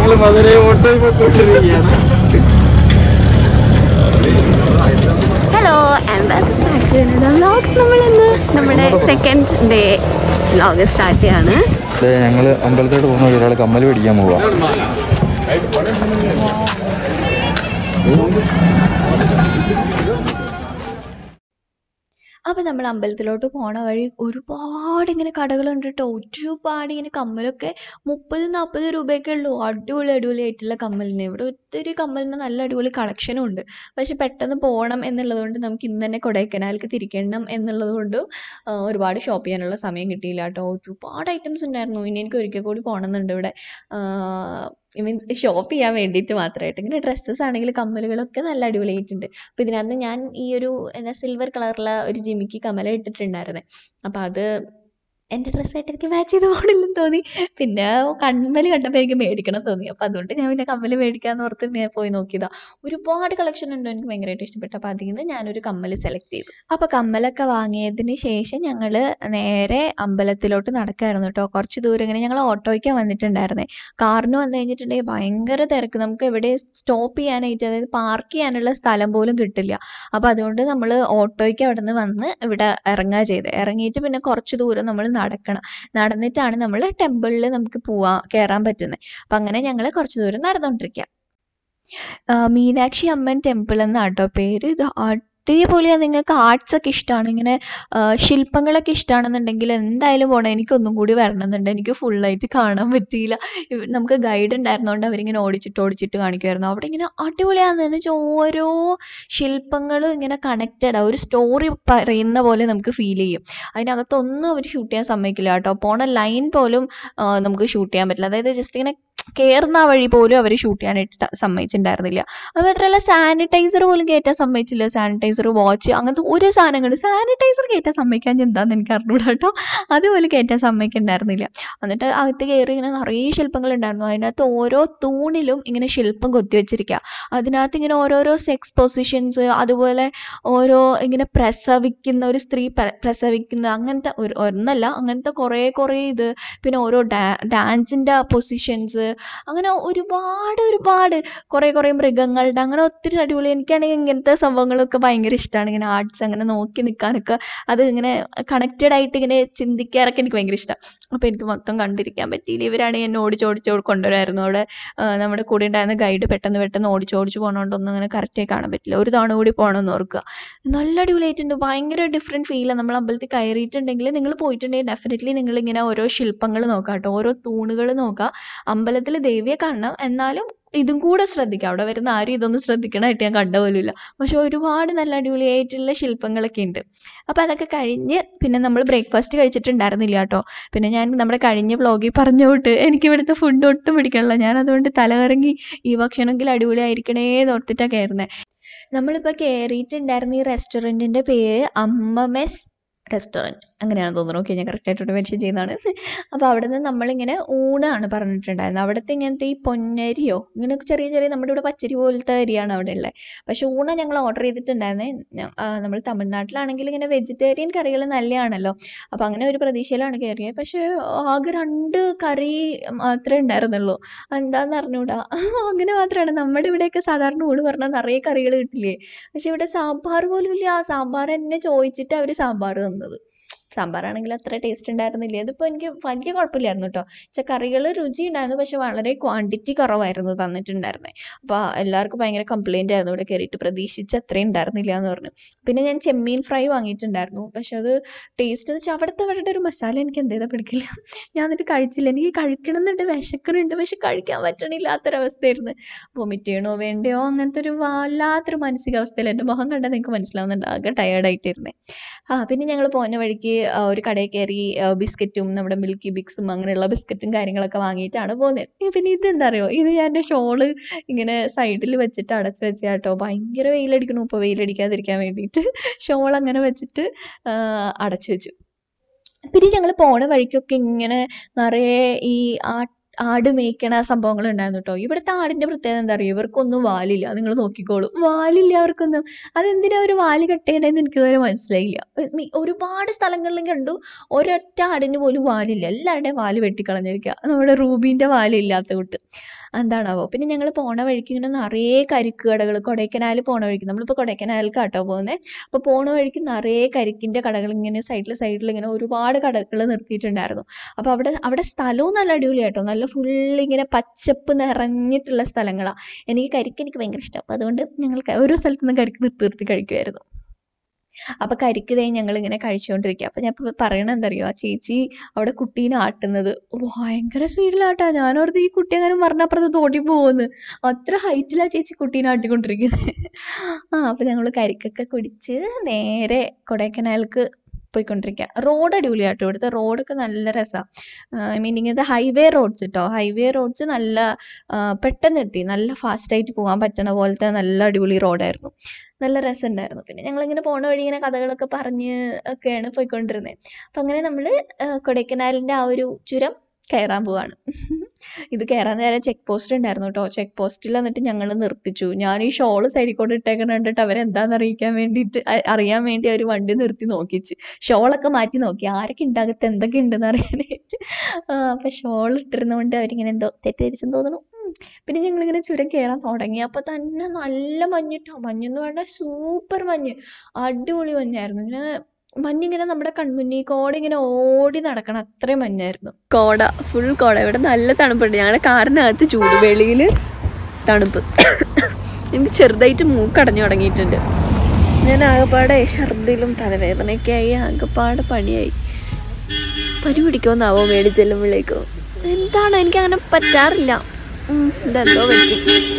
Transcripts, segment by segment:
ഞങ്ങൾ മധുരൈ ഓട്ടോ പോയിക്കൊണ്ടിരിക്കുകയാണ്. ഹലോ, നമ്മളിന്ന് നമ്മുടെ സെക്കൻഡ് ഡേ വ്ലോഗ് സ്റ്റാർട്ട് ചെയ്യാണ്. ഞങ്ങൾ അമ്പലത്തോട്ട് പോകുന്ന ഒരാൾ കമ്മൽ പിടിക്കാൻ പോവാം. അപ്പോൾ നമ്മൾ അമ്പലത്തിലോട്ട് പോണ വഴി ഒരുപാട് ഇങ്ങനെ കടകളുണ്ട് കേട്ടോ. ഒരുപാട് ഇങ്ങനെ കമ്മലൊക്കെ 30-40 രൂപയൊക്കെ ഉള്ളൂ. അടിപൊളിയായിട്ടുള്ള കമ്മലിന് ഇവിടെ ഒത്തിരി കമ്മലിന് നല്ല അടിപൊളി കളക്ഷനും ഉണ്ട്. പക്ഷെ പെട്ടെന്ന് പോകണം എന്നുള്ളത് കൊണ്ട് നമുക്ക് ഇന്ന് തന്നെ കൊടൈക്കനാലിലേക്ക് തിരിക്കണം എന്നുള്ളത് കൊണ്ട് ഒരുപാട് ഷോപ്പ് ചെയ്യാനുള്ള സമയം കിട്ടിയില്ല കേട്ടോ. ഒരുപാട് ഐറ്റംസ് ഉണ്ടായിരുന്നു. ഇനി എനിക്ക് ഒരിക്കൽ കൂടി പോകണമെന്നുണ്ട് ഇവിടെ. മീൻസ് ഷോപ്പ് ചെയ്യാൻ വേണ്ടിയിട്ട് മാത്രമായിട്ട്. ഇങ്ങനെ ഡ്രസ്സസ് ആണെങ്കിൽ കമ്മലുകളൊക്കെ നല്ല അടിപൊളിയായിട്ടുണ്ട്. അപ്പോൾ ഇതിനകത്ത് ഞാൻ ഈ ഒരു സിൽവർ കളറുള്ള ഒരു ജിമിക്ക് കമ്മല ഇട്ടിട്ടുണ്ടായിരുന്നത്. അപ്പോൾ അത് എൻ്റെ ഡ്രസ്സായിട്ട് എനിക്ക് മാച്ച് ചെയ്ത് പോകണില്ലെന്ന് തോന്നി. പിന്നെ കമ്മൽ കണ്ടപ്പോൾ എനിക്ക് മേടിക്കണം തോന്നി. അപ്പോൾ അതുകൊണ്ട് ഞാൻ പിന്നെ കമ്മൽ മേടിക്കാമെന്ന് ഓർത്ത് പോയി നോക്കിയതാണ്. ഒരുപാട് കളക്ഷൻ ഉണ്ട്, എനിക്ക് ഭയങ്കരമായിട്ട് ഇഷ്ടപ്പെട്ടു. അപ്പോൾ അതിൽ നിന്ന് ഞാനൊരു കമ്മൽ സെലക്ട് ചെയ്തു. അപ്പോൾ കമ്മലൊക്കെ വാങ്ങിയതിന് ശേഷം ഞങ്ങൾ നേരെ അമ്പലത്തിലോട്ട് നടക്കുകയായിരുന്നു കേട്ടോ. കുറച്ച് ദൂരം ഇങ്ങനെ ഞങ്ങൾ ഓട്ടോയ്ക്കാണ് വന്നിട്ടുണ്ടായിരുന്നേ. കാറിന് വന്നു കഴിഞ്ഞിട്ടുണ്ടെങ്കിൽ ഭയങ്കര തിരക്ക്. നമുക്ക് എവിടെ സ്റ്റോപ്പ് ചെയ്യാനായിട്ട്, അതായത് പാർക്ക് ചെയ്യാനുള്ള സ്ഥലം പോലും കിട്ടില്ല. അപ്പോൾ അതുകൊണ്ട് നമ്മൾ ഓട്ടോയ്ക്ക് അവിടെ നിന്ന് വന്ന് ഇവിടെ ഇറങ്ങുക ചെയ്തത്. ഇറങ്ങിയിട്ട് പിന്നെ കുറച്ച് ദൂരം നമ്മൾ നടന്നിട്ടാണ് നമ്മൾ ടെമ്പിളിൽ നമുക്ക് കയറാൻ പറ്റുന്നത്. അപ്പം അങ്ങനെ ഞങ്ങൾ കുറച്ച് ദൂരം നടന്നുകൊണ്ടിരിക്കുക. മീനാക്ഷി അമ്മൻ ടെമ്പിൾ എന്നാട്ടോ പേര്. ഇത് അടിപൊളിയാണ്. നിങ്ങൾക്ക് ആർട്സ് ഒക്കെ ഇഷ്ടമാണ്, ഇങ്ങനെ ശില്പങ്ങളൊക്കെ ഇഷ്ടമാണെന്നുണ്ടെങ്കിൽ എന്തായാലും പോകണം. എനിക്കൊന്നും കൂടി വരണമെന്നുണ്ട്. എനിക്ക് ഫുള്ളായിട്ട് കാണാൻ പറ്റിയില്ല. നമുക്ക് ഗൈഡ് ഉണ്ടായിരുന്നതുകൊണ്ട് അവരിങ്ങനെ ഓടിച്ചിട്ട് കാണിക്കുമായിരുന്നു. അവിടെ ഇങ്ങനെ അടിപൊളിയാണെന്ന് വെച്ചാൽ ഓരോ ശില്പങ്ങളും ഇങ്ങനെ കണക്റ്റഡാണ്. ഒരു സ്റ്റോറി പറയുന്ന പോലെ നമുക്ക് ഫീൽ ചെയ്യും. അതിനകത്തൊന്നും അവർ ഷൂട്ട് ചെയ്യാൻ സമ്മതിക്കില്ല കേട്ടോ. പോണ ലൈൻ പോലും നമുക്ക് ഷൂട്ട് ചെയ്യാൻ പറ്റില്ല. അതായത് ജസ്റ്റ് ഇങ്ങനെ കയറുന്ന വഴി പോലും അവർ ഷൂട്ട് ചെയ്യാനായിട്ട് സമ്മതിച്ചിട്ടുണ്ടായിരുന്നില്ല. അത് മാത്രമല്ല സാനിറ്റൈസർ പോലും കയറ്റാൻ സമ്മതിച്ചില്ല. സാനിറ്റൈസർ, വാച്ച്, അങ്ങനത്തെ ഒരു സാധനങ്ങൾ സാനിറ്റൈസർ കയറ്റാൻ സമ്മതിക്കാൻ എന്താണെന്ന് എനിക്ക് അറിഞ്ഞൂടാ കേട്ടോ. അതുപോലെ കയറ്റാൻ സമ്മതിക്കുന്നുണ്ടായിരുന്നില്ല. എന്നിട്ട് അകത്ത് കയറി ഇങ്ങനെ നിറയെ ശില്പങ്ങളുണ്ടായിരുന്നു. അതിനകത്ത് ഓരോ തൂണിലും ഇങ്ങനെ ശില്പം കൊത്തിവെച്ചിരിക്കുക. അതിനകത്ത് ഇങ്ങനെ ഓരോരോ സെക്സ് പൊസിഷൻസ്, അതുപോലെ ഓരോ ഇങ്ങനെ പ്രസവിക്കുന്ന ഒരു സ്ത്രീ പ്രസവിക്കുന്ന അങ്ങനത്തെ ഒന്നല്ല, അങ്ങനത്തെ കുറേ ഇത്, പിന്നെ ഓരോ ഡാൻസിൻ്റെ പൊസിഷൻസ്, അങ്ങനെ ഒരുപാട് കുറേ മൃഗങ്ങളുടെ, അങ്ങനെ ഒത്തിരി അടിപൊളി. എനിക്കാണെങ്കിൽ ഇങ്ങനത്തെ സംഭവങ്ങളൊക്കെ ഭയങ്കര ഇഷ്ടമാണ്. ഇങ്ങനെ ആർട്സ് അങ്ങനെ നോക്കി നിൽക്കാനൊക്കെ, അത് ഇങ്ങനെ കണക്റ്റഡ് ആയിട്ട് ഇങ്ങനെ ചിന്തിക്കാറൊക്കെ എനിക്ക് ഭയങ്കര ഇഷ്ടമാണ്. അപ്പോൾ എനിക്ക് മൊത്തം കണ്ടിരിക്കാൻ പറ്റിയില്ല. ഇവരാണെങ്കിൽ എന്നെ ഓടിച്ചോടിച്ച് കൊണ്ടുവരായിരുന്നു. അവിടെ നമ്മുടെ കൂടെ ഉണ്ടായിരുന്ന ഗൈഡ് പെട്ടെന്ന് ഓടിച്ചോടിച്ച് പോകണോണ്ടൊന്നും അങ്ങനെ കറക്റ്റായി കാണാൻ പറ്റില്ല. ഒരു തവണ കൂടി പോകണമെന്ന് ഓർക്കുക. നല്ല അടിപൊളിയായിട്ടുണ്ട്. ഭയങ്കര ഡിഫറെൻറ്റ് ഫീലാണ്. നമ്മൾ അമ്പലത്തിൽ കയറിയിട്ടുണ്ടെങ്കിൽ, നിങ്ങൾ പോയിട്ടുണ്ടെങ്കിൽ ഡെഫിനറ്റ്ലി നിങ്ങളിങ്ങനെ ഓരോ ശില്പങ്ങൾ നോക്കാം കേട്ടോ, ഓരോ തൂണുകൾ നോക്കുക. അമ്പലത്തിൽ ദേവിയെ കാണണം, എന്നാലും ഇതും കൂടെ ശ്രദ്ധിക്കുക. അവിടെ വരുന്ന ആരും ഇതൊന്നും ശ്രദ്ധിക്കണമായിട്ട് ഞാൻ കണ്ട പോലുമില്ല. പക്ഷെ ഒരുപാട് നല്ല അടിപൊളിയായിട്ടുള്ള ശില്പങ്ങളൊക്കെ ഉണ്ട്. അപ്പോൾ അതൊക്കെ കഴിഞ്ഞ് പിന്നെ നമ്മൾ ബ്രേക്ക്ഫാസ്റ്റ് കഴിച്ചിട്ടുണ്ടായിരുന്നില്ല കേട്ടോ. പിന്നെ ഞാൻ നമ്മുടെ കഴിഞ്ഞ വ്ളോഗിൽ പറഞ്ഞുകൊണ്ട് എനിക്കിവിടുത്തെ ഫുഡ് ഒട്ടും പിടിക്കണില്ല. ഞാൻ അതുകൊണ്ട് തലകറങ്ങി ഈ ഭക്ഷണമെങ്കിലും അടിപൊളിയായിരിക്കണേ എന്ന് ഓർത്തിട്ടാണ് കയറുന്നത്. നമ്മളിപ്പോൾ കയറിയിട്ടുണ്ടായിരുന്ന ഈ റെസ്റ്റോറൻറ്റിൻ്റെ പേര് അമ്മ മെസ് റെസ്റ്റോറൻറ്റ് അങ്ങനെയാണ് തോന്നുന്നു. ഓക്കെ, ഞാൻ കറക്റ്റായിട്ട് മെൻഷൻ ചെയ്യുന്നതാണ്. അപ്പോൾ അവിടെ നിന്ന് നമ്മളിങ്ങനെ ഊണാണ് പറഞ്ഞിട്ടുണ്ടായിരുന്നത്. അവിടുത്തെ ഇങ്ങനത്തെ ഈ പൊന്നരിയോ ഇങ്ങനെ ചെറിയ നമ്മുടെ ഇവിടെ പച്ചരി പോലത്തെ അരിയാണ് അവിടെ ഉള്ളത്. പക്ഷേ ഊണ ഞങ്ങൾ ഓർഡർ ചെയ്തിട്ടുണ്ടായിരുന്നത്. നമ്മൾ തമിഴ്നാട്ടിലാണെങ്കിൽ ഇങ്ങനെ വെജിറ്റേറിയൻ കറികൾ നല്ലതാണല്ലോ. അപ്പോൾ അങ്ങനെ ഒരു പ്രതീക്ഷയിലാണ് കയറിയത്. പക്ഷേ ആകെ 2 കറി മാത്രമേ ഉണ്ടായിരുന്നുള്ളൂ. എന്താണെന്ന് അറിഞ്ഞൂടാ. അങ്ങനെ മാത്രമാണ്. നമ്മുടെ ഇവിടെയൊക്കെ സാധാരണ ഊണ് പറഞ്ഞാൽ നിറയെ കറികൾ കിട്ടില്ലേ. പക്ഷേ ഇവിടെ സാമ്പാർ പോലും ഇല്ല. ആ സാമ്പാർ എന്നെ ചോദിച്ചിട്ട് അവർ സാമ്പാർ തന്നത്. സാമ്പാറാണെങ്കിൽ അത്ര ടേസ്റ്റ് ഉണ്ടായിരുന്നില്ല. ഇതിപ്പോൾ എനിക്ക് വലിയ കുഴപ്പമില്ലായിരുന്നു കേട്ടോ. പക്ഷേ കറികൾ രുചി ഉണ്ടായിരുന്നു, പക്ഷെ വളരെ ക്വാണ്ടിറ്റി കുറവായിരുന്നു തന്നിട്ടുണ്ടായിരുന്നത്. അപ്പോൾ എല്ലാവർക്കും ഭയങ്കര കംപ്ലയിൻ്റ് ആയിരുന്നു ഇവിടെ കയറിയിട്ട്. പ്രതീക്ഷിച്ച് അത്രയും ഉണ്ടായിരുന്നില്ല എന്ന് പറഞ്ഞു. പിന്നെ ഞാൻ ചെമ്മീൻ ഫ്രൈ വാങ്ങിയിട്ടുണ്ടായിരുന്നു. പക്ഷെ അത് ടേസ്റ്റ് എന്ന് വെച്ചാൽ അവരുടെ ഒരു മസാല എനിക്ക് എന്തേതാ പിടിക്കില്ല. ഞാൻ എന്നിട്ട് കഴിച്ചില്ല. എനിക്ക് കഴിക്കണമെന്നുണ്ട്, വിശക്കുന്നുണ്ട്, പക്ഷെ കഴിക്കാൻ പറ്റണില്ലാത്തൊരവസ്ഥയായിരുന്നു. വൊമിറ്റ് ചെയ്യണോ വേണ്ടയോ അങ്ങനത്തെ ഒരു വല്ലാത്തൊരു മാനസികാവസ്ഥയിൽ എൻ്റെ മുഖം കണ്ടാൽ നിങ്ങൾക്ക് മനസ്സിലാവുന്നുണ്ട്. ആകെ ടയേർഡായിട്ടിരുന്നേ. പിന്നെ ഞങ്ങൾ പോകുന്ന വഴിക്ക് ഒരു കടയിൽ കയറി ബിസ്ക്കറ്റും നമ്മുടെ മിൽക്കി ബിക്സും അങ്ങനെയുള്ള ബിസ്ക്കറ്റും കാര്യങ്ങളൊക്കെ വാങ്ങിയിട്ടാണ് പോകുന്നത്. പിന്നെ ഇതെന്താ അറിയോ, ഇത് ഞാൻ എൻ്റെ ഷോള് ഇങ്ങനെ സൈഡിൽ വെച്ചിട്ട് അടച്ച് വെച്ച കേട്ടോ. ഭയങ്കര വെയിലടിക്കണു. ഇപ്പോൾ വെയിലടിക്കാതിരിക്കാൻ വേണ്ടിയിട്ട് ഷോൾ അങ്ങനെ വെച്ചിട്ട് അടച്ചു വെച്ചു. പിന്നെ ഞങ്ങൾ പോണ വഴിക്കൊക്കെ ഇങ്ങനെ നിറയെ ഈ ആട് മേയ്ക്കണ സംഭവങ്ങളുണ്ടായിരുന്നു കേട്ടോ. ഇവിടുത്തെ ആടിൻ്റെ പ്രത്യേകത എന്താ പറയുക, ഇവർക്കൊന്നും വാലില്ല. നിങ്ങൾ നോക്കിക്കോളും, വാലില്ല അവർക്കൊന്നും. അതെന്തിനാ ഒരു വാല് കട്ട് ചെയ്യണമെന്ന് എനിക്കിതുവരെ മനസ്സിലായില്ല. ഒരുപാട് സ്ഥലങ്ങളിലും കണ്ടു ഒരൊറ്റ ആടിന് പോലും വാലില്ല, എല്ലാവരുടെയും വാല് വെട്ടിക്കളഞ്ഞിരിക്കുക. നമ്മുടെ റൂബീൻ്റെ വാലില്ലാത്ത കൂട്ട് എന്താണാവോ. പിന്നെ ഞങ്ങൾ പോണ വഴിക്ക് ഇങ്ങനെ നിറയെ കരിക്ക് കടകൾ, കൊടൈക്കനാൽ പോണ വഴിക്ക്, നമ്മളിപ്പോൾ കൊടൈക്കനാലിലേക്കാട്ടോ പോകുന്നത്. അപ്പോൾ പോണ വഴിക്ക് നിറയെ കരിക്കിൻ്റെ കടകൾ ഇങ്ങനെ സൈഡിൽ ഇങ്ങനെ ഒരുപാട് കടകൾ നിർത്തിയിട്ടുണ്ടായിരുന്നു. അപ്പോൾ അവിടെ സ്ഥലവും നല്ല അടിപൊളിയാട്ടോ, നല്ല ഫുള്ളിങ്ങനെ പച്ചപ്പ് നിറഞ്ഞിട്ടുള്ള സ്ഥലങ്ങളാണ്. എനിക്ക് ഭയങ്കര ഇഷ്ടം. അപ്പോൾ അതുകൊണ്ട് ഞങ്ങൾ ഓരോ സ്ഥലത്തു നിന്നും കരിക്ക് നിർത്തി കഴിക്കുമായിരുന്നു. അപ്പോൾ കരിക്ക് തേ ഞങ്ങളിങ്ങനെ കഴിച്ചുകൊണ്ടിരിക്കുക. അപ്പോൾ ഞാൻ ഇപ്പോൾ പറയണത് എന്താ അറിയുമോ, ആ ചേച്ചി അവിടെ കുട്ടീനെ ആട്ടുന്നത് ഭയങ്കര സ്പീഡിലാട്ടാ. ഞാനോർത്ത് ഈ കുട്ടി അങ്ങനെ മരണപ്പുറത്ത് തോട്ടി പോകുമെന്ന്. അത്ര ഹൈറ്റിലാണ് ചേച്ചി കുട്ടീനെ ആട്ടിക്കൊണ്ടിരിക്കുന്നത്. അപ്പോൾ ഞങ്ങൾ കരിക്കൊക്കെ കുടിച്ച് നേരെ കൊടൈക്കനാലിലേക്ക് പോയിക്കൊണ്ടിരിക്കുക. റോഡ് അടിപൊളിയാട്ടോ, ഇവിടുത്തെ റോഡൊക്കെ നല്ല രസമാണ്. ഐ മീൻ ഇങ്ങനത്തെ ഹൈവേ റോഡ്സ് കേട്ടോ, ഹൈവേ റോഡ്സ് നല്ല പെട്ടെന്ന് എത്തി, നല്ല ഫാസ്റ്റായിട്ട് പോകാൻ പറ്റണ പോലത്തെ നല്ല അടിപൊളി റോഡായിരുന്നു. നല്ല രസമുണ്ടായിരുന്നു. പിന്നെ ഞങ്ങളിങ്ങനെ പോണ വഴി ഇങ്ങനെ കഥകളൊക്കെ പറഞ്ഞ് ഒക്കെയാണ് പോയിക്കൊണ്ടിരുന്നത്. അപ്പം അങ്ങനെ നമ്മൾ കൊടൈക്കനാലിൻ്റെ ആ ഒരു ചുരം കയറാൻ പോവാണ്. ഇത് കയറാൻ നേരം ചെക്ക് പോസ്റ്റ് ഉണ്ടായിരുന്നു കേട്ടോ. ചെക്ക് പോസ്റ്റിൽ എന്നിട്ട് ഞങ്ങൾ നിർത്തിച്ചു. ഞാൻ ഈ ഷോള് സൈഡിൽ കൊണ്ട് ഇട്ടേക്കണ കണ്ടിട്ട് അവരെന്താണെന്ന് അറിയാൻ വേണ്ടി അവർ വണ്ടി നിർത്തി നോക്കിച്ച്. ഷോളൊക്കെ മാറ്റി നോക്കി ആരൊക്കെ ഉണ്ടാകത്ത് എന്തൊക്കെ ഉണ്ടെന്ന് അറിയാനായിട്ട്. അപ്പം ഷോൾ ഇട്ടിരുന്നതുകൊണ്ട് അവരിങ്ങനെ എന്തോ തെറ്റിദ്ധരിച്ചെന്ന് തോന്നുന്നു. പിന്നെ ഞങ്ങളിങ്ങനെ ചുരം കയറാൻ തുടങ്ങി. അപ്പോൾ തന്നെ നല്ല മഞ്ഞിട്ടോ, മഞ്ഞെന്ന് പറഞ്ഞാൽ സൂപ്പർ മഞ്ഞ്, അടിപൊളി മഞ്ഞായിരുന്നു. മഞ്ഞിങ്ങനെ നമ്മുടെ കൺമുന്നിൽ കോട ഇങ്ങനെ ഓടി നടക്കണം, അത്രയും മഞ്ഞായിരുന്നു. കോട, ഫുൾ കോട. ഇവിടെ നല്ല തണുപ്പുണ്ട്. ഞങ്ങളുടെ കാറിനകത്ത് ചൂട്, വെളിയിൽ തണുപ്പ്. എനിക്ക് ചെറുതായിട്ട് മൂക്കടഞ്ഞു തുടങ്ങിയിട്ടുണ്ട്. ഞാൻ ആകെപ്പാടെ ഛർദിലും തലവേദനയൊക്കെ ആയി, ആകെപ്പാടെ പണിയായി. പനി പിടിക്കുമെന്നാവോ മേടി ചെല്ലുമ്പോഴേക്കോ, എന്താണ് എനിക്കങ്ങനെ പറ്റാറില്ല. ഇതെന്തോ പറ്റി.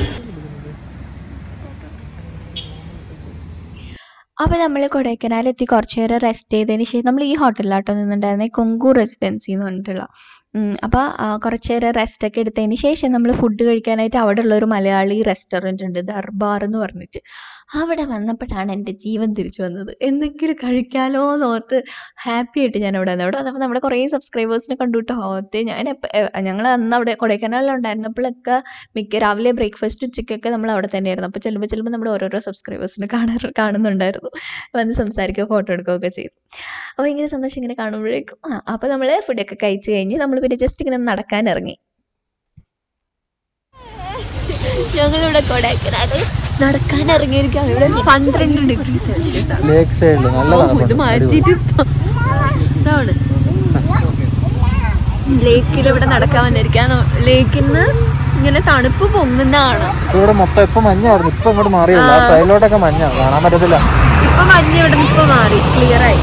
അപ്പോൾ നമ്മൾ കൊടൈക്കനാലെത്തി കുറച്ച് നേരം റെസ്റ്റ് ചെയ്തതിന് ശേഷം നമ്മൾ ഈ ഹോട്ടലിലാട്ടോ നിന്നുണ്ടായിരുന്നത്, കൊങ്കു റെസിഡൻസി എന്ന് പറഞ്ഞിട്ടുള്ള. അപ്പോൾ കുറച്ച് നേരം റെസ്റ്റൊക്കെ എടുത്തതിന് ശേഷം നമ്മൾ ഫുഡ് കഴിക്കാനായിട്ട് അവിടെ ഉള്ളൊരു മലയാളി റെസ്റ്റോറൻറ്റ് ഉണ്ട്, ദർബാർ എന്ന് പറഞ്ഞിട്ട്. അവിടെ വന്നപ്പോഴാണ് എൻ്റെ ജീവൻ തിരിച്ചു വന്നത്. എന്തെങ്കിലും കഴിക്കാമല്ലോ എന്നോർത്ത് ഹാപ്പി ആയിട്ട് ഞാൻ അവിടെ വന്നത്. അവിടെ വന്നപ്പോൾ നമ്മുടെ കുറേ സബ്സ്ക്രൈബേഴ്സിനെ കണ്ടു കേട്ടോ. ഞങ്ങൾ അന്ന് അവിടെ കൊടൈക്കനാലിലുണ്ടായിരുന്നപ്പോഴൊക്കെ രാവിലെ ബ്രേക്ക്ഫാസ്റ്റ് ഉച്ചയ്ക്കൊക്കെ നമ്മൾ അവിടെ തന്നെയായിരുന്നു. അപ്പോൾ ചിലപ്പോൾ നമ്മുടെ ഓരോരോ സബ്സ്ക്രൈബേഴ്സിനെ കാണുന്നുണ്ടായിരുന്നു, വന്ന് സംസാരിക്കുകയോ ഫോട്ടോ എടുക്കുകയൊക്കെ ചെയ്തു. അപ്പോൾ ഇങ്ങനെ സന്തോഷം ഇങ്ങനെ കാണുമ്പോഴേക്കും അപ്പോൾ നമ്മൾ ഫുഡൊക്കെ കഴിച്ച് കഴിഞ്ഞ് നമ്മൾ പിന്നെ ജസ്റ്റ് ഇങ്ങനെ നടക്കാൻ ഇറങ്ങി. ഞങ്ങളിവിടെ കൊടൈക്കനാലിൽ നടക്കാൻ ഇറങ്ങിയിരിക്കുകയാണ്. ഇവിടെ 12 ഡിഗ്രി സെൽഷ്യസ് ആണ്. ഇത് മാറ്റിയിട്ട് ഇതാണ് ലേക്കിൽ ഇവിടെ നടക്കാൻ വന്നിരിക്കാൻ. ലേക്കിൽ നിന്ന് ഇങ്ങനെ തണുപ്പ് പൊങ്ങുന്നതാണ്. ഇവിടെ മൊത്തം ഇപ്പൊ മഞ്ഞായിരുന്നു, ഇപ്പൊ ഇങ്ങോട്ട് മാറിയുള്ളൂ. സൈഡിലോട്ടൊക്കെ മഞ്ഞ കാണാൻ പറ്റത്തില്ല. ഇപ്പൊ മഞ്ഞ് ഇവിടെ ഇപ്പൊ മാറി, ക്ലിയർ ആയി.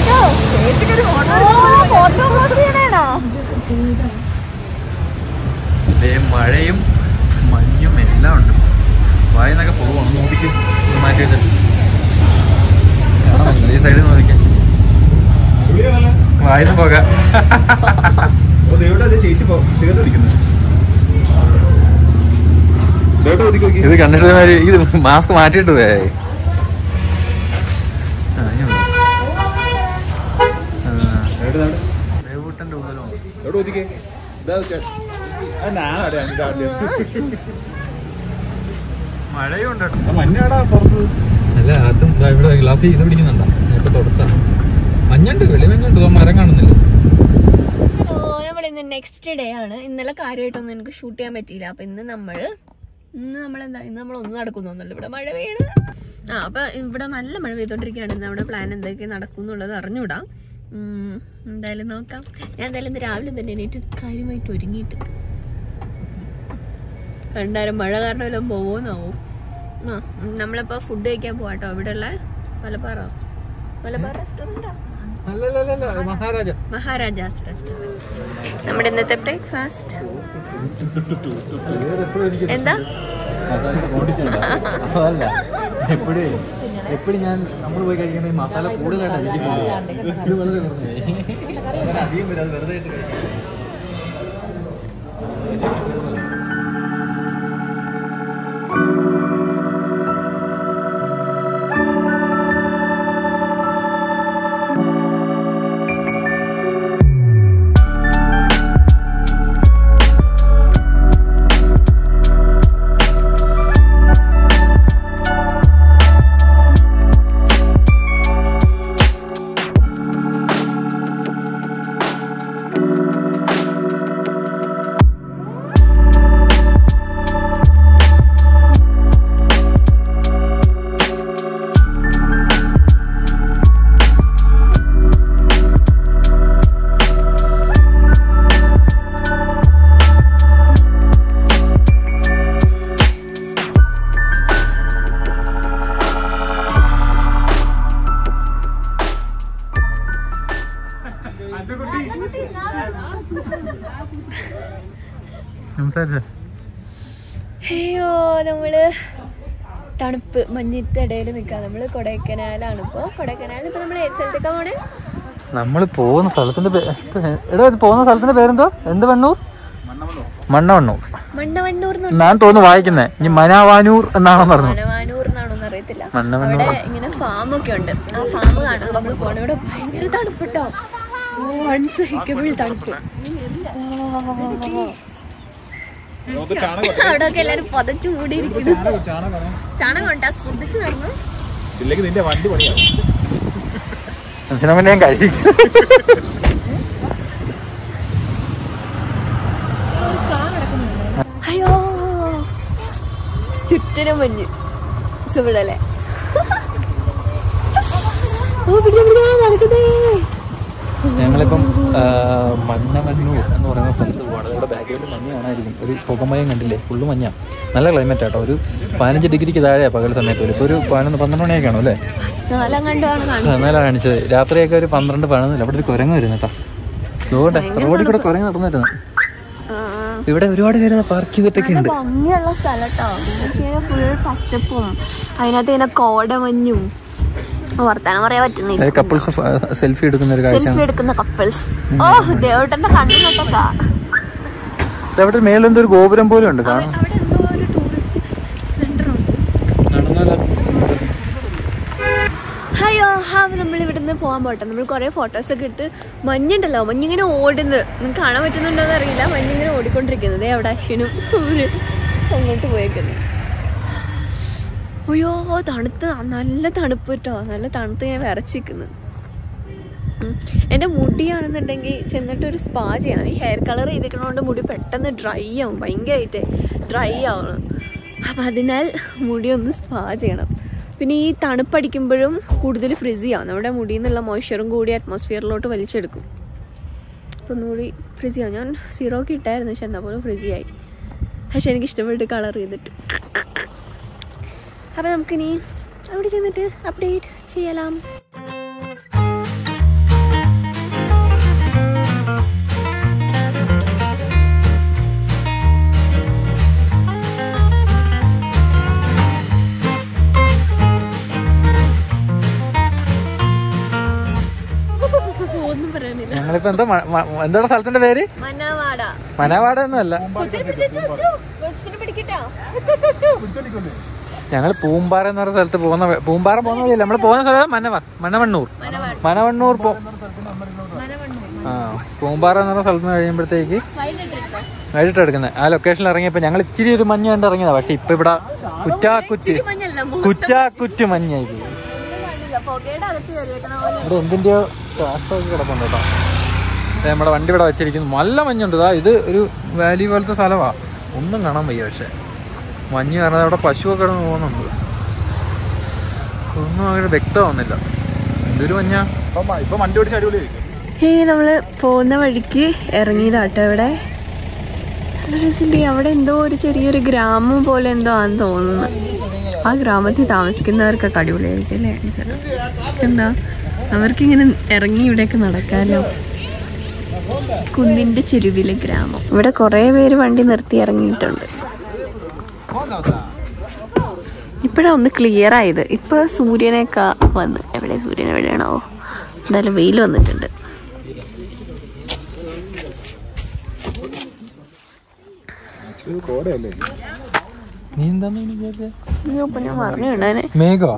മഴയും മഞ്ഞും എല്ലാം ഉണ്ട്. വായനൊക്കെ പോവാണ്. നോക്കിക്കും മാറ്റിയിട്ട് ഈ സൈഡിൽ നോക്കിക്കാം. വായന പോകാം. ഇത് കണ്ടിട്ട് ഇത് മാസ്ക് മാറ്റിയിട്ട് പോയേ. മഴയുണ്ട്. അല്ല അതും ഇവിടെ ഗ്ലാസ് ഇത് പിടിക്കുന്നുണ്ടോ? ഇപ്പൊ തുടച്ചാ മഞ്ഞുണ്ട്, വെളി മഞ്ഞുണ്ട്, മരം കാണുന്നില്ല. നമ്മുടെ ഇന്ന് നെക്സ്റ്റ് ഡേ ആണ്. ഇന്നലെ കാര്യമായിട്ടൊന്നും എനിക്ക് ഷൂട്ട് ചെയ്യാൻ പറ്റിയില്ല. അപ്പൊ ഇന്ന് നമ്മളൊന്നും നടക്കുന്നൊന്നുമില്ല, ഇവിടെ മഴ പെയ്യണ്. അപ്പൊ ഇവിടെ നല്ല മഴ പെയ്തോണ്ടിരിക്കുകയാണ്. നമ്മുടെ പ്ലാൻ എന്തൊക്കെ നടക്കും എന്നുള്ളത് അറിഞ്ഞൂടാ. എന്തായാലും നോക്കാം. ഞാൻ എന്തായാലും ഇന്ന് രാവിലെ തന്നെ എണീറ്റ് കാര്യമായിട്ട് ഒരുങ്ങിയിട്ട് കണ്ടാലും മഴ കാരണം എല്ലാം പോവോന്നാവും. നമ്മളിപ്പോൾ ഫുഡ് കഴിക്കാൻ പോവാട്ടോ. ഇവിടെ ഉള്ള മലബാർ റെസ്റ്റോറൻറ്റാ, മഹാരാജാസ് റെസ്റ്റോറൻറ്റ്. നമ്മുടെ ഇന്നത്തെ ബ്രേക്ക്ഫാസ്റ്റ് എന്താ? എപ്പോഴും നമ്മൾ പോയി കഴിക്കുന്നത് മസാല കൂടുതലായിട്ട് വെറുതെ സംസാരിച്ചേ. അയ്യോ നമ്മള് തണുപ്പ് മഞ്ഞിന്റെ ഇടയിൽ നിൽക്കാം. നമ്മള് കൊടൈക്കനാലാണ് ഇപ്പൊ. കൊടൈക്കനാലിൽ ഇപ്പൊ നമ്മൾ ഏത് സ്ഥലത്തേക്കാ പോണേ? നമ്മള് പോകുന്ന സ്ഥലത്തിന്റെ പോകുന്ന സ്ഥലത്തിന്റെ പേരെന്തോ? എന്ത് വണ്ണൂർ? മണ്ണവണ്ണൂർ. മണ്ണവണ്ണൂർ ഞാൻ തോന്നുന്നു വായിക്കുന്നേ. ഇനി മനാവാനൂർ എന്നാണോ പറഞ്ഞു? മനാവാനൂർ എന്നാണോന്ന് അറിയത്തില്ല. അവിടെ ഇങ്ങനെ ഫാമൊക്കെ ഉണ്ട്. ആ ഫാം കാണാൻ നമ്മൾ പോണ. ഇവിടെ ഭയങ്കര തണുപ്പിട്ടോ. അൺസഹിക്കബിൾ തണുപ്പ്. അവിടെ ഒക്കെ എല്ലാരും പതച്ചു മൂടിയിരിക്കുന്നു. ചാണകം ഉണ്ടാ ശ്രദ്ധിച്ചു നടന്നു. അയ്യോ ചുറ്റിനും മഞ്ഞ് സുവിടല്ലേ. ഞങ്ങളിപ്പം മന്നവന്നൂർ എന്ന് പറയുന്ന സ്ഥലത്ത് പോവാണ്. ഇവിടെ ബാക്കിലോട്ട് മഞ്ഞ് കാണാതിരിക്കും. ഒരു പുകമയം കണ്ടില്ലേ? ഫുള്ള് മഞ്ഞാണ്. നല്ല ക്ലൈമറ്റ് ആട്ടോ. ഒരു 15 ഡിഗ്രിക്ക് താഴെയാണ് പകൽ സമയത്ത്. ഇപ്പോൾ ഒരു 11-12 മണിയൊക്കെ ആണോ അല്ലേ? എന്നാലാണ് കാണിച്ചത്. രാത്രിയൊക്കെ ഒരു 12-11. അവിടെ ഒരു കുരങ്ങ് വരുന്നു കേട്ടോ. റോഡിൽ കൂടെ കുരങ്ങ് നടന്നിരുന്നു. ഇവിടെ ഒരുപാട് പേര് പാർക്ക് ചെയ്തിട്ടൊക്കെ ഉണ്ട്. ഭംഗിയുള്ള സ്ഥലട്ടോ. ഫുൾ പച്ചപ്പും അതിനകത്ത് ഇങ്ങനെ കോടമഞ്ഞും. വർത്താനം പറയാൻ പറ്റുന്നില്ല. കപ്പിൾസ് സെൽഫി എടുക്കുന്ന ഒരു കാഴ്ച. സെൽഫി എടുക്കുന്ന കപ്പിൾസ്. ഓ ദേവട്ടന്റെ കണ്ണിനൊക്കെ. അവിടെ മേലെന്തോ ഒരു ഗോപുരം പോലും ഉണ്ട് കാണാൻ. അയ്യോ നമ്മൾ ഇവിടുന്ന് പോകാൻ പോട്ടെ. നമ്മൾ കുറെ ഫോട്ടോസൊക്കെ എടുത്ത്. മഞ്ഞുണ്ടല്ലോ, മഞ്ഞിങ്ങനെ ഓടുന്നത് നിങ്ങൾക്ക് കാണാൻ പറ്റുന്നുണ്ടോന്ന് അറിയില്ല. മഞ്ഞിങ്ങനെ ഓടിക്കൊണ്ടിരിക്കുന്നത്. അവിടെ അശ്വിനും അങ്ങോട്ട് പോയേക്കുന്നു. അയ്യോ തണുത്ത്, നല്ല തണുപ്പ് കേട്ടോ. നല്ല തണുത്ത് ഞാൻ വിറച്ചിരിക്കുന്നു. എൻ്റെ മുടിയാണെന്നുണ്ടെങ്കിൽ ചെന്നിട്ടൊരു സ്പാ ചെയ്യണം. ഈ ഹെയർ കളർ ചെയ്തിരിക്കുന്നതുകൊണ്ട് മുടി പെട്ടെന്ന് ഡ്രൈ ആവും. ഭയങ്കരമായിട്ട് ഡ്രൈ ആവണം. അപ്പം അതിനാൽ മുടി ഒന്ന് സ്പാ ചെയ്യണം. പിന്നെ ഈ തണുപ്പടിക്കുമ്പോഴും കൂടുതൽ ഫ്രിസി ആവും. നമ്മുടെ മുടിയിൽ നിന്നുള്ള മോയ്സ്ചറും കൂടി അറ്റ്മോസ്ഫിയറിലോട്ട് വലിച്ചെടുക്കും. അപ്പം ഒന്നുകൂടി ഫ്രിസി ആവും. ഞാൻ സീറോക്ക് ഇട്ടായിരുന്നു, പക്ഷെ എന്നാൽ പോലും ഫ്രിസി ആയി. പക്ഷെ എനിക്ക് ഇഷ്ടപ്പെട്ട് കളർ ചെയ്തിട്ട്. അപ്പം നമുക്കിനി അവിടെ ചെന്നിട്ട് അപ്ഡേറ്റ് ചെയ്യലാം. ഞങ്ങളിപ്പോ എന്താണ് സ്ഥലത്തിന്റെ പേര്? മനാവാട ഒന്നുമല്ല. ഞങ്ങൾ പൂമ്പാറ എന്ന് പറഞ്ഞ സ്ഥലത്ത് പോകുന്ന, പൂമ്പാറ പോകുന്ന വഴിയല്ല, നമ്മൾ പോകുന്ന സ്ഥലം മന്നവണ്ണൂർ. മന്നവണ്ണൂർ പൂമ്പാറ എന്ന് പറഞ്ഞ സ്ഥലത്ത് നിന്ന് കഴിയുമ്പോഴത്തേക്ക് വൈകിട്ട് എടുക്കുന്നത്. ആ ലൊക്കേഷനിൽ ഇറങ്ങിയപ്പോ ഞങ്ങൾ ഇച്ചിരി ഒരു മഞ്ഞ് കണ്ട് ഇറങ്ങിയതാ. പക്ഷെ ഇപ്പൊ ഇവിടെ കുറ്റാക്കുറ്റ് മഞ്ഞായി പോയി. ഇവിടെ എന്തിന്റെയോ കാഷ്ടൊക്കെ കിടപ്പുണ്ട് കേട്ടോ. നമ്മുടെ വണ്ടി ഇവിടെ വെച്ചിരിക്കുന്നു. നല്ല മഞ്ഞുണ്ട്. ഇത് ഒരു വാലി പോലത്തെ സ്ഥലമാ. ഒന്നും കാണാൻ വയ്യ. പക്ഷെ മഞ്ഞ് കാരണം അവിടെ പശുവൊക്കെ കിടന്ന് പോകുന്നുണ്ട്. ഒന്നും അങ്ങനെ വ്യക്തമാവുന്നില്ല. എന്തൊരു മഞ്ഞാ. ഇപ്പൊ വണ്ടി ഓടിച്ച് അടിപൊളി. നമ്മള് പോകുന്ന വഴിക്ക് ഇറങ്ങിയതാട്ടോ. ഇവിടെ നല്ല രസമില്ലേ? അവിടെ എന്തോ ഒരു ചെറിയൊരു ഗ്രാമം പോലെ എന്തോ ആണെന്ന് തോന്നുന്നു. ആ ഗ്രാമത്തിൽ താമസിക്കുന്നവർക്കൊക്കെ അടിപൊളിയായിരിക്കും അല്ലേ? എന്താ അവർക്കിങ്ങനെ ഇറങ്ങി ഇവിടെയൊക്കെ നടക്കാമല്ലോ. കുന്നിന്റെ ചെരുവിലെ ഗ്രാമം. ഇവിടെ കുറെ പേര് വണ്ടി നിർത്തി ഇറങ്ങിയിട്ടുണ്ട്. ഇപ്പോഴാ ഒന്ന് ക്ലിയർ ആയത്. ഇപ്പൊ സൂര്യനൊക്കെ വന്ന്. സൂര്യൻ എവിടെയാണോ? എന്തായാലും വെയിൽ വന്നിട്ടുണ്ട്. നീ എന്താ ഞാൻ പറഞ്ഞുണ്ടാനെ മേഘോ?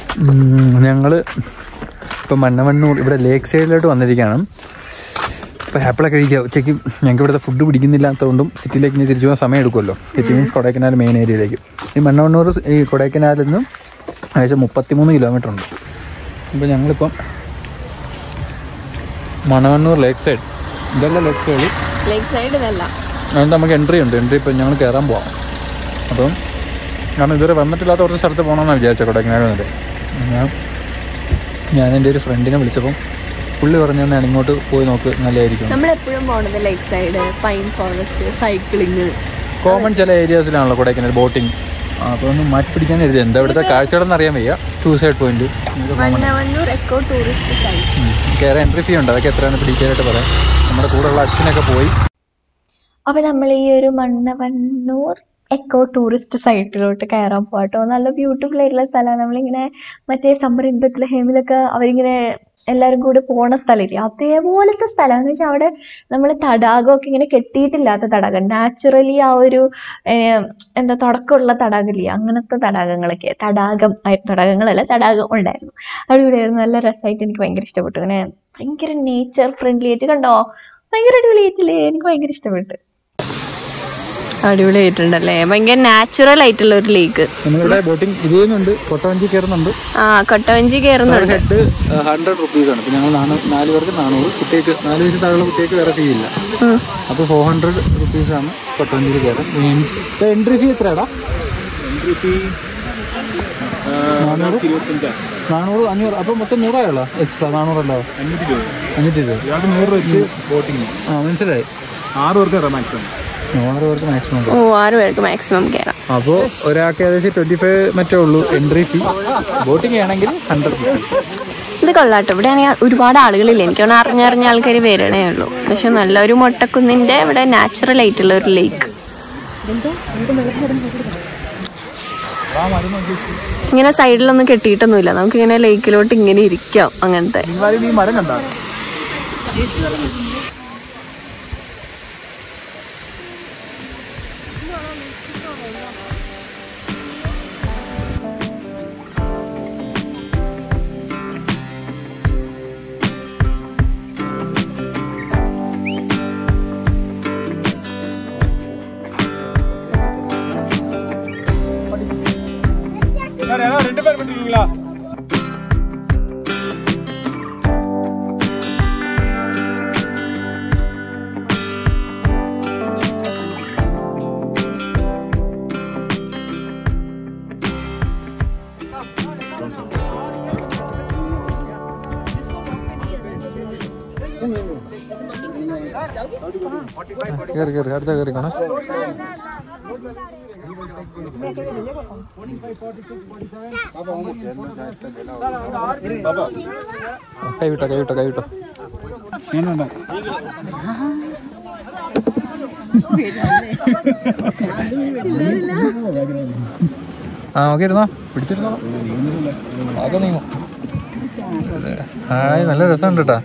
ഞങ്ങൾ ഇപ്പോൾ മന്നവണ്ണൂർ ഇവിടെ ലേക്ക് സൈഡിലോട്ട് വന്നിരിക്കുകയാണ്. അപ്പോൾ ആപ്പിളൊക്കെ കഴിക്കുക. ഉച്ചയ്ക്ക് ഞങ്ങൾക്ക് ഇവിടുത്തെ ഫുഡ് പിടിക്കുന്നില്ലാത്തതുകൊണ്ടും സിറ്റിയിലേക്ക് ഇനി തിരിച്ചു പോകാൻ സമയം എടുക്കുമല്ലോ. സിറ്റി മീൻസ് കൊടൈക്കനാൽ മെയിൻ ഏരിയയിലേക്ക്. ഈ മന്നവന്നൂർ ഈ കൊടൈക്കനാലിൽ നിന്നും ഏകദേശം 33 കിലോമീറ്റർ ഉണ്ട്. അപ്പോൾ ഞങ്ങളിപ്പം മന്നവന്നൂർ ലേക്ക് സൈഡ്, ഇതല്ല ലേക്ക് സൈഡ് ഇതല്ല, അതുകൊണ്ട് നമുക്ക് എൻട്രി ഉണ്ട്. എൻട്രി ഇപ്പം ഞങ്ങൾ കയറാൻ പോവാം. അപ്പം കാരണം ഇതുവരെ വന്നിട്ടില്ലാത്ത കുറച്ച് സ്ഥലത്ത് പോകണമെന്നാണ് വിചാരിച്ചത് കൊടൈക്കനാൽ വന്നിട്ട്. ഞാൻ എൻ്റെ ഒരു ഫ്രണ്ടിനെ വിളിച്ചപ്പം പുള്ളി പറഞ്ഞു ഞാൻ ഇങ്ങോട്ട് പോയി നോക്ക്, നല്ലതായിരിക്കും. നമ്മളെപ്പോഴും പോകുന്നത് lake side, pine forest, cycling, common ചില ഏരിയാസിലാണല്ലോ കൊടൈക്കനാൽ, ബോട്ടിങ്. അപ്പോൾ ഒന്ന് മാറ്റി പിടിക്കാൻ എഴുതി. എന്താ ഇവിടുത്തെ കാഴ്ചകളെന്ന് അറിയാൻ വയ്യ. 2 side point, Mannavanur eco tourist site. കയറാൻ എൻട്രി ഫീ ഉണ്ട്. അതൊക്കെ എത്രയാണെന്ന് പിടിക്കാനായിട്ട് പറയാം. നമ്മുടെ കൂടെയുള്ള അശ്വിനൊക്കെ പോയി. അപ്പോൾ നമ്മൾ ഈ ഒരു മന്നവന്നൂർ എക്കോ ടൂറിസ്റ്റ് സൈറ്റിലോട്ട് കയറാൻ പോകട്ടോ. നല്ല ബ്യൂട്ടിഫുൾ ആയിട്ടുള്ള സ്ഥലമാണ്. നമ്മളിങ്ങനെ മറ്റേ സമ്മർ ഇൻ ബethlehem അവരിങ്ങനെ എല്ലാവരും കൂടി പോണ സ്ഥലമില്ലേ, അതേപോലത്തെ സ്ഥലം. എന്ന് വെച്ചാൽ അവിടെ നമ്മൾ തടാകമൊക്കെ ഇങ്ങനെ കെട്ടിയിട്ടില്ലാത്ത തടാകം, നാച്ചുറലി ആ ഒരു എന്താ തുടക്കമുള്ള തടാകമില്ലേ, അങ്ങനത്തെ തടാകങ്ങളൊക്കെ, തടാകങ്ങളല്ല തടാകം ഉണ്ടായിരുന്നു. അടിപൊളിയായിരുന്നു, നല്ല രസമായിട്ട് എനിക്ക് ഭയങ്കര ഇഷ്ടപ്പെട്ടു. ഇങ്ങനെ ഭയങ്കര നേച്ചർ ഫ്രണ്ട്ലി ആയിട്ട്, കണ്ടോ, ഭയങ്കര അടിപൊളിയായിട്ടില്ലേ, എനിക്ക് ഭയങ്കര ഇഷ്ടപ്പെട്ടു. അടിപൊളിയായിട്ടുണ്ടല്ലേ, ഭയങ്കര നാച്ചുറൽ ആയിട്ടുള്ള ഒരു ലേക്ക്. നമ്മളിവിടെ ബോട്ടിംഗ് ഇതുണ്ട്, കൊട്ടവഞ്ചി കയറുന്നുണ്ട്. കൊട്ടവഞ്ചി കയറുന്നുണ്ട്. ഹെഡ് 100 റുപ്പീസാണ്. ഇപ്പം ഞങ്ങൾ 4 പേർക്ക് 400, കുട്ടിക്ക് 4 വയസ്സിൽ താഴെയുള്ള കുട്ടിക്ക് വേറെ ഫീ ഇല്ല. അപ്പോൾ 400 റുപ്പീസാണ് കൊട്ടവഞ്ചിയിൽ കയറാൻ. എൻട്രി ഫീ എത്രയാടാ? Entry fee 400, 500. അപ്പോൾ മൊത്തം 100 ആയുള്ള എക്സ്ട്രാ 400 അല്ലോ, 520 വെച്ച് ബോട്ടിങ്. മനസ്സിലായി. 6 പേർക്ക് കയറാം മാക്സിമം. 6 പേർക്ക് മാക്സിമം. 6 പേർക്ക് മാക്സിമം കയറാം. അപ്പോൾ ഒരാൾക്ക് ഏകദേശം 25 മറ്റേ ഉള്ളൂ എൻട്രി ഫീ. ബോട്ടിംഗ് ആണെങ്കിൽ 100 റുപ്പീസ്. ഇത് കൊള്ളാട്ടോ. ഇവിടെ ആണെങ്കിൽ ഒരുപാട് ആളുകളില്ല, എനിക്ക് അറിഞ്ഞറിഞ്ഞ ആൾക്കാർ വരണേ ഉള്ളൂ. പക്ഷെ നല്ലൊരു മൊട്ടക്കുന്നിൻ്റെ ഇവിടെ നാച്ചുറൽ ആയിട്ടുള്ള ഒരു ലേക്ക്. ഇങ്ങനെ സൈഡിലൊന്നും കെട്ടിയിട്ടൊന്നുമില്ല, നമുക്കിങ്ങനെ ലേക്കിലോട്ട് ഇങ്ങനെ ഇരിക്കാം. അങ്ങനത്തെ മരം കണ്ടോ? അടുത്ത കയറി കാണാം. കൈവിട്ടോ ഓക്കെ ഇരുന്നോ, പിടിച്ചിരുന്നോ. ആകെ നീങ്ങോ. ഹായ്, നല്ല രസമുണ്ട് കേട്ടാ.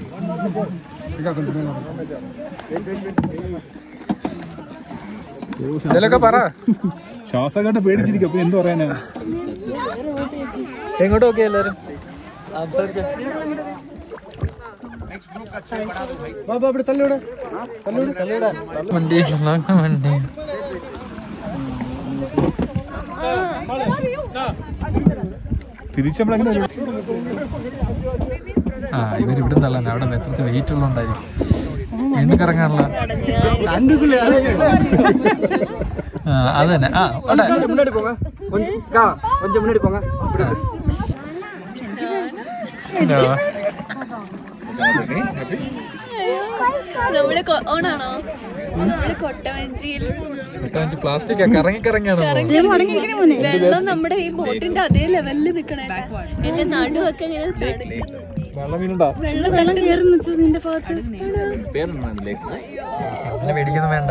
ഇതിലൊക്കെ പറ. ശ്വാസം കേട്ട് പേടിച്ചിരിക്കും. അപ്പൊ എന്ത് പറയാനാ? എങ്ങോട്ട് നോക്കിയ എല്ലാരും വണ്ടി വണ്ടി. ഇവരിവിടെ തള്ളാൻ അവിടെ എത്ര വെയിറ്റ് ഉള്ളതുകൊണ്ടായിരിക്കും എണ്ണ കറങ്ങാനുള്ള. അത് തന്നെ. പ്ലാസ്റ്റിക് കറങ്ങിയാണ് വെള്ളം നമ്മുടെ ഈ ബോട്ടിന്റെ അതേ ലെവലിൽ നിക്കണേ. എന്റെ നടുവൊക്കെ ഇങ്ങനെ മേടിക്കൊന്നും വേണ്ട.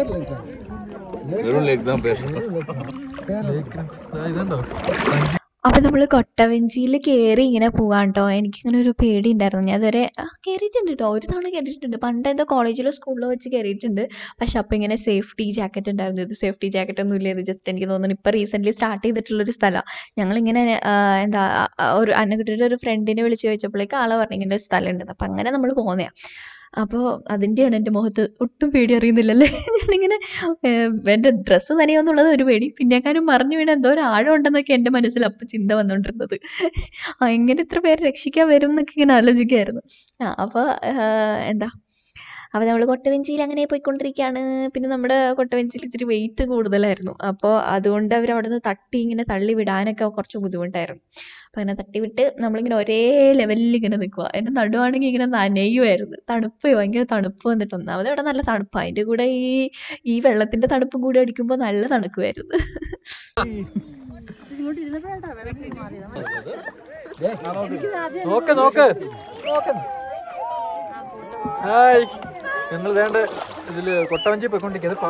ഇതുണ്ടോ? അപ്പോൾ നമ്മൾ കൊട്ടവഞ്ചിയിൽ കയറി ഇങ്ങനെ പോകാൻ കേട്ടോ. എനിക്കിങ്ങനെ ഒരു പേടി ഉണ്ടായിരുന്നു. ഞാൻ ഇതുവരെ കയറിയിട്ടുണ്ട് കേട്ടോ, ഒരു തവണ കയറിയിട്ടുണ്ട്. പണ്ട് എന്തോ കോളേജിലോ സ്കൂളിലോ വെച്ച് കയറിയിട്ടുണ്ട്. പക്ഷെ അപ്പോൾ ഇങ്ങനെ സേഫ്റ്റി ജാക്കറ്റ് ഉണ്ടായിരുന്നു. ഇത് സേഫ്റ്റി ജാക്കറ്റ് ഒന്നും ഇല്ല. ഇത് ജസ്റ്റ് എനിക്ക് തോന്നുന്നു ഇപ്പോൾ റീസെൻ്റ്ലി സ്റ്റാർട്ട് ചെയ്തിട്ടുള്ളൊരു സ്ഥലമാണ്. ഞങ്ങളിങ്ങനെ എന്താ ഒരു അന്നക്കുട്ടിയുടെ ഒരു ഫ്രണ്ടിനെ വിളിച്ച് ചോദിച്ചപ്പോഴേക്കും ആളെ പറഞ്ഞു ഇങ്ങനെ ഒരു സ്ഥലം ഉണ്ടെന്ന്. അപ്പം അങ്ങനെ നമ്മൾ പോകുന്നതാണ്. അപ്പോൾ അതിൻ്റെയാണ് എൻ്റെ മുഖത്ത് ഒട്ടും പേടി അറിയുന്നില്ലല്ലേ. ഞാനിങ്ങനെ എൻ്റെ ഡ്രസ്സ് നനയുമെന്നുള്ളത് ഒരു പേടി, പിന്നെക്കാരും മറിഞ്ഞു വീണ എന്തോ ഒരു ആഴം ഉണ്ടെന്നൊക്കെ എൻ്റെ മനസ്സിൽ അപ്പം ചിന്ത വന്നുകൊണ്ടിരുന്നത്. എങ്ങനെ ഇത്ര പേര് രക്ഷിക്കാൻ വരും എന്നൊക്കെ ഇങ്ങനെ ആലോചിക്കുകയായിരുന്നു. അപ്പോൾ എന്താ, അപ്പോൾ നമ്മൾ കൊട്ടവഞ്ചിയിൽ അങ്ങനെ പോയിക്കൊണ്ടിരിക്കുകയാണ്. പിന്നെ നമ്മുടെ കൊട്ടവഞ്ചിയിൽ ഇച്ചിരി വെയിറ്റ് കൂടുതലായിരുന്നു, അപ്പോൾ അതുകൊണ്ട് അവർ അവിടെ നിന്ന് തട്ടി ഇങ്ങനെ തള്ളി വിടാനൊക്കെ കുറച്ച് ബുദ്ധിമുട്ടായിരുന്നു. അപ്പോൾ അങ്ങനെ തട്ടിവിട്ട് നമ്മളിങ്ങനെ ഒരേ ലെവലിൽ ഇങ്ങനെ നിൽക്കുക. എൻ്റെ നടുവാണെങ്കിൽ ഇങ്ങനെ നനയുമായിരുന്നു, തണുപ്പ്, ഭയങ്കര തണുപ്പ് വന്നിട്ട്. ഒന്നാമത് ഇവിടെ നല്ല തണുപ്പാണ്, അതിൻ്റെ കൂടെ ഈ വെള്ളത്തിൻ്റെ തണുപ്പും കൂടി അടിക്കുമ്പോൾ നല്ല തണുക്കുമായിരുന്നു. ഹായ്, ഞങ്ങൾ വേണ്ട ഇതില് കൊട്ടവഞ്ചി പോയിക്കൊണ്ടിരിക്കുന്നത്.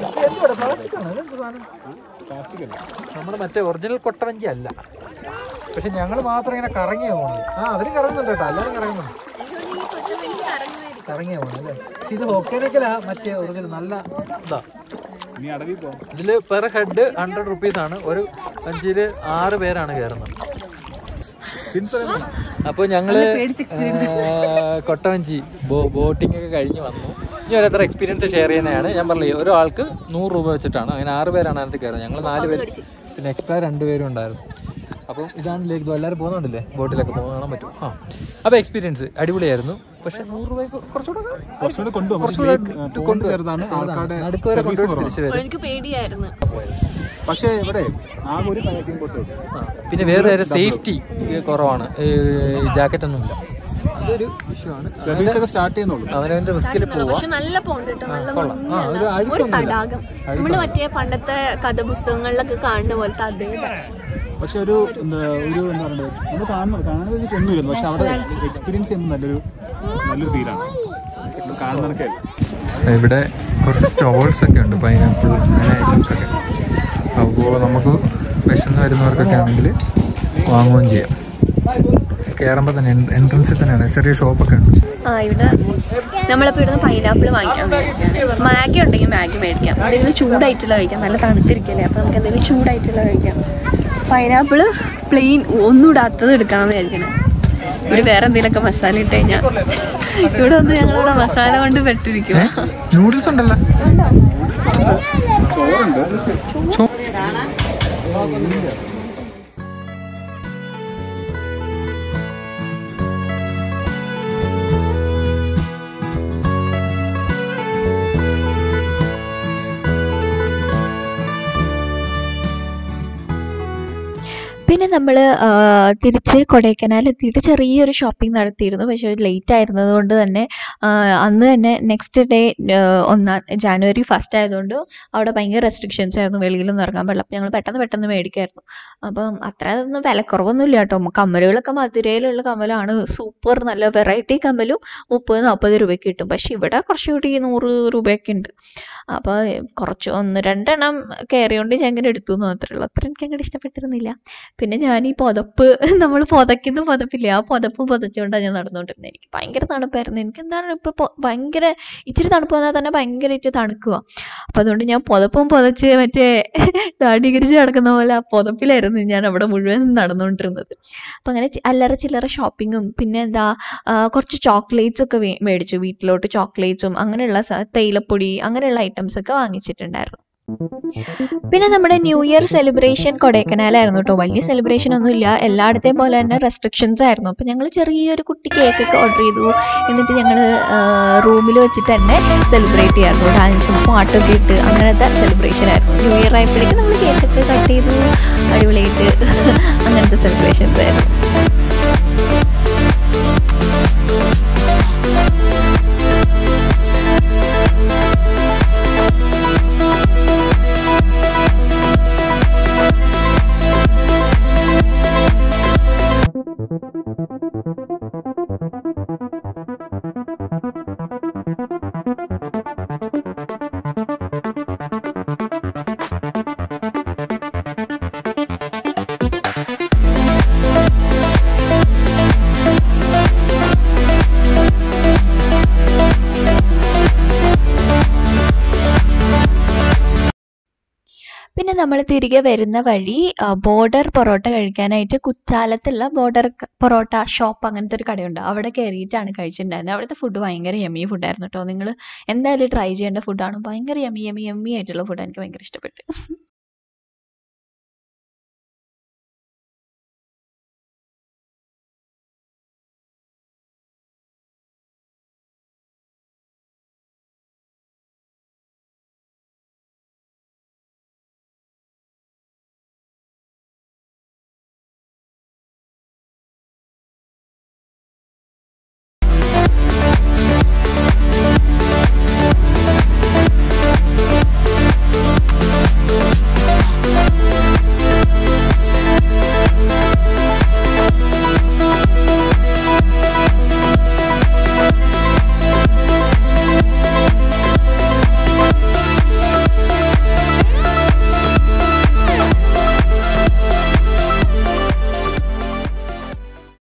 നമ്മുടെ മറ്റേ ഒറിജിനൽ കൊട്ടവഞ്ചി അല്ല, പക്ഷെ ഞങ്ങൾ മാത്രം ഇങ്ങനെ കറങ്ങിയ പോകുന്നത്. അവരും കറങ്ങുന്നുണ്ട് കേട്ടോ, എല്ലാവരും കറങ്ങുന്നുണ്ട്, കറങ്ങിയ പോകുന്നത് അല്ലേ. പക്ഷെ ഇത് ഹോക്കേനക്കലാ മറ്റേ ഒറിജിനൽ നല്ല ഇതാ. ഇതില് പെർ ഹെഡ് 100 rupees ആണ്. ഒരു വഞ്ചിയില് 6 പേരാണ് കയറുന്നത്. അപ്പോൾ ഞങ്ങള് കൊട്ടവഞ്ചി ബോട്ടിംഗ് ഒക്കെ കഴിഞ്ഞ് വന്നു. ഇനി ഓരോരുത്തർ എക്സ്പീരിയൻസ് ഷെയർ ചെയ്യുന്നതാണ്. ഞാൻ പറഞ്ഞില്ലേ, ഒരാൾക്ക് 100 രൂപ വെച്ചിട്ടാണ്. അങ്ങനെ 6 പേരാണ് അതിനകത്ത് കയറുന്നത്. ഞങ്ങൾ 4 പേര്, പിന്നെ എക്സ്ട്രാ 2 പേരും ഉണ്ടായിരുന്നു. അപ്പം ഇതാണ് ലേക്ക്. എല്ലാവരും പോകുന്നുണ്ടല്ലേ, ബോട്ടിലൊക്കെ പോകുന്ന കാണാൻ പറ്റും. അപ്പോൾ എക്സ്പീരിയൻസ് അടിപൊളിയായിരുന്നു. പക്ഷെ 100 രൂപയ്ക്ക് കുറച്ചുകൂടെ നടുക്ക് വരെ കൊണ്ടുപോയി തിരിച്ചു വരും. എനിക്ക് പേടിയായിരുന്നു. പക്ഷേ ഇവിടെ ആകെ ഒരു കയാക്കിംഗ് ബോട്ട്. പിന്നെ വേറെ സേഫ്റ്റി കുറവാണ്, ജാക്കറ്റ് ഒന്നും ഇല്ല. അതൊരു ഇഷ്യൂ ആണ്. സർവീസ് ഒക്കെ സ്റ്റാർട്ട് ചെയ്യുന്നുള്ളൂ, അവനവന്റെ റിസ്കിൽ പോവാം. നല്ല പോണ്ട് കേട്ടോ, ഒരു തടാകം. നമ്മള് മറ്റേ പണ്ടത്തെ കഥപുസ്തകങ്ങളിലൊക്കെ കാണുന്ന പോലത്തെ അതേ. പക്ഷെ ഒരു എന്താ പറയുക, നമ്മൾ കാണുന്നത് ഒന്നുമില്ല, പക്ഷെ അവിടെ എക്സ്പീരിയൻസ് ചെയ്യുമ്പോൾ നല്ലൊരു ഫീലാണ് കാണുന്നതൊക്കെ. ഇവിടെ കുറച്ച് സ്റ്റോൾസ് ഒക്കെ ഉണ്ട്, പൈനാപ്പിൾ അങ്ങനെ ഐറ്റംസ് ഒക്കെ. അപ്പോൾ നമുക്ക് വിശന്ന് വരുന്നവർക്കൊക്കെ ആണെങ്കിൽ വാങ്ങുകയും ചെയ്യാം. കയറുമ്പോൾ തന്നെ എൻട്രൻസിൽ തന്നെയാണ് ചെറിയ ഷോപ്പൊക്കെ ഉണ്ട്. ഇവിടെ നമ്മളിപ്പോൾ ഇവിടുന്ന് പൈനാപ്പിൾ വാങ്ങിക്കാം. മാഗി ഉണ്ടെങ്കിൽ മാഗി മേടിക്കാം. എന്തെങ്കിലും ചൂടായിട്ടുള്ള കഴിക്കാം, നല്ല തണുത്തിരിക്കല്ലേ, അപ്പോൾ നമുക്ക് എന്തെങ്കിലും ചൂടായിട്ടുള്ള കഴിക്കാം. പൈനാപ്പിൾ പ്ലെയിൻ ഒന്നും ഇടാത്തത് എടുക്കാമെന്ന് വിചാരിക്കണം. ഒരു വേറെ എന്തെങ്കിലുമൊക്കെ മസാല ഇട്ട് കഴിഞ്ഞാൽ. ഇവിടെ വന്ന് ഞങ്ങളിവിടെ മസാല കൊണ്ട് പെട്ടിരിക്കുക. നൂഡിൽസ് ഉണ്ടല്ലോ. പിന്നെ നമ്മൾ തിരിച്ച് കൊടൈക്കനാൽ എത്തിയിട്ട് ചെറിയൊരു ഷോപ്പിംഗ് നടത്തിയിരുന്നു. പക്ഷേ ലേറ്റ് ആയിരുന്നത് കൊണ്ട് തന്നെ അന്ന് തന്നെ നെക്സ്റ്റ് ഡേ ജാനുവരി 1 ആയതുകൊണ്ട് അവിടെ ഭയങ്കര റെസ്ട്രിക്ഷൻസ് ആയിരുന്നു, വെളിയിലൊന്നും ഇറങ്ങാൻ പാടില്ല. അപ്പോൾ ഞങ്ങൾ പെട്ടെന്ന് മേടിക്കായിരുന്നു. അപ്പം അത്ര ഒന്നും വിലക്കുറവൊന്നുമില്ല കേട്ടോ. കമ്മലുകളൊക്കെ മധുരയിലുള്ള കമ്മലാണ്, സൂപ്പർ നല്ല വെറൈറ്റി കമ്മലും 30-40 രൂപയ്ക്ക് കിട്ടും. പക്ഷെ ഇവിടെ കുറച്ചുകൂടി 100 രൂപയൊക്കെ ഉണ്ട്. അപ്പോൾ കുറച്ച് 1-2 കയറിയോണ്ട് ഞാൻ ഇങ്ങനെ എടുത്തു എന്ന് മാത്രമേ ഉള്ളൂ. അത്ര എനിക്ക് അങ്ങോട്ട് ഇഷ്ടപ്പെട്ടിരുന്നില്ല. പിന്നെ ഞാൻ ഈ പുതപ്പ്, നമ്മൾ പുതയ്ക്കുന്ന പുതപ്പില്ലേ, ആ പുതപ്പ് പുതച്ചുകൊണ്ടാണ് ഞാൻ നടന്നുകൊണ്ടിരുന്നത്. എനിക്ക് ഭയങ്കര തണുപ്പായിരുന്നു. എനിക്ക് എന്താണ് ഇപ്പോൾ ഭയങ്കര ഇച്ചിരി തണുപ്പ് വന്നാൽ തന്നെ ഭയങ്കരമായിട്ട് തണുക്കുക. അപ്പോൾ അതുകൊണ്ട് ഞാൻ പുതപ്പും പുതച്ച് മറ്റേ ഡാഡികരിച്ച് നടക്കുന്ന പോലെ ആ പുതപ്പിലായിരുന്നു ഞാൻ അവിടെ മുഴുവൻ നടന്നുകൊണ്ടിരുന്നത്. അപ്പം അങ്ങനെ അല്ലറ ചില്ലറ ഷോപ്പിങ്ങും പിന്നെ എന്താ കുറച്ച് ചോക്ലേറ്റ്സ് ഒക്കെ മേടിച്ചു. വീട്ടിലോട്ട് ചോക്ലേറ്റ്സും അങ്ങനെയുള്ള തേയിലപ്പൊടി അങ്ങനെയുള്ള ഐറ്റംസ് ഒക്കെ വാങ്ങിച്ചിട്ടുണ്ടായിരുന്നു. പിന്നെ നമ്മുടെ ന്യൂ ഇയർ സെലിബ്രേഷൻ കൊടൈക്കനാലായിരുന്നു കേട്ടോ. വലിയ സെലിബ്രേഷൻ ഒന്നുമില്ല, എല്ലായിടത്തെയും പോലെ തന്നെ റെസ്ട്രിക്ഷൻസ് ആയിരുന്നു. അപ്പോൾ ഞങ്ങൾ ചെറിയൊരു കുട്ടി കേക്കൊക്കെ ഓർഡർ ചെയ്തു. എന്നിട്ട് ഞങ്ങൾ റൂമിൽ വെച്ചിട്ട് തന്നെ സെലിബ്രേറ്റ് ചെയ്യായിരുന്നു. ഡാൻസും പാട്ടൊക്കെ ഇട്ട് അങ്ങനത്തെ സെലിബ്രേഷൻ ആയിരുന്നു. ന്യൂ ഇയർ ആയപ്പോഴേക്കും നമ്മൾ കേക്കൊക്കെ കട്ട് ചെയ്തു, അടിപൊളിയായിട്ട് അങ്ങനത്തെ സെലിബ്രേഷൻസ് ആയിരുന്നു. നമ്മൾ തിരികെ വരുന്ന വഴി ബോർഡർ പൊറോട്ട കഴിക്കാനായിട്ട് കുറ്റാലത്തുള്ള ബോർഡർ പൊറോട്ട ഷോപ്പ് അങ്ങനത്തെ ഒരു കടയുണ്ട്. അവിടെ കയറിയിട്ടാണ് കഴിച്ചിട്ടുണ്ടായിരുന്നത്. അവിടുത്തെ ഫുഡ് ഭയങ്കര യമ്മി ഫുഡായിരുന്നു കേട്ടോ. നിങ്ങൾ എന്തായാലും ട്രൈ ചെയ്യേണ്ട ഫുഡാണ്. ഭയങ്കര യമ്മി യമ്മി യമ്മി ആയിട്ടുള്ള ഫുഡ്. എനിക്ക് ഭയങ്കര ഇഷ്ടപ്പെട്ടു.